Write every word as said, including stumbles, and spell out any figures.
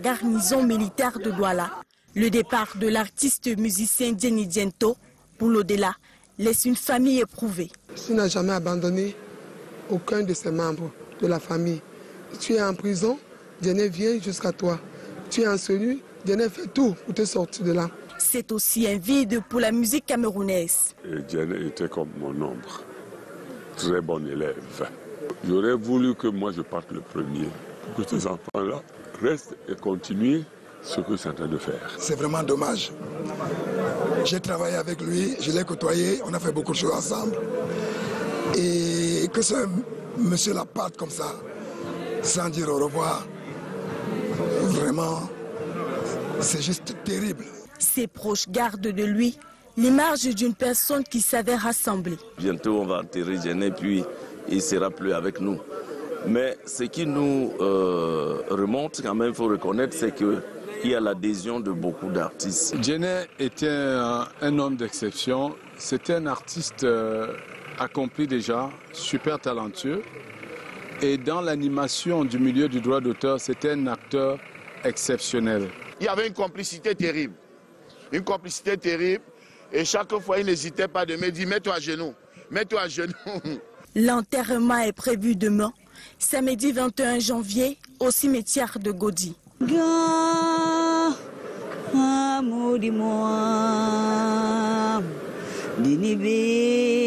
garnison militaire de Douala. Le départ de l'artiste musicien Jenny Diento pour l'au-delà laisse une famille éprouvée. Tu n'as jamais abandonné aucun de ses membres de la famille. Tu es en prison, Jenny vient jusqu'à toi. Tu es en cellule, Jenny fait tout pour te sortir de là. C'est aussi un vide pour la musique camerounaise. Jenny était comme mon ombre, très bon élève. J'aurais voulu que moi je parte le premier, pour que ces enfants-là restent et continuent ce que c'est en train de faire. C'est vraiment dommage. J'ai travaillé avec lui, je l'ai côtoyé, on a fait beaucoup de choses ensemble. Et que ce monsieur-là parte comme ça, sans dire au revoir, vraiment, c'est juste terrible. Ses proches gardent de lui l'image d'une personne qui savait rassembler. Bientôt on va enterrer Jenny, puis il ne sera plus avec nous. Mais ce qui nous euh, remonte quand même, il faut reconnaître, c'est qu'il y a l'adhésion de beaucoup d'artistes. Jenny était un, un homme d'exception. C'était un artiste euh, accompli déjà, super talentueux. Et dans l'animation du milieu du droit d'auteur, c'était un acteur exceptionnel. Il y avait une complicité terrible. Une complicité terrible. Et chaque fois, il n'hésitait pas de me dire, mets-toi à genoux, mets-toi à genoux. L'enterrement est prévu demain, samedi vingt et un janvier, au cimetière de Godi. Dinibe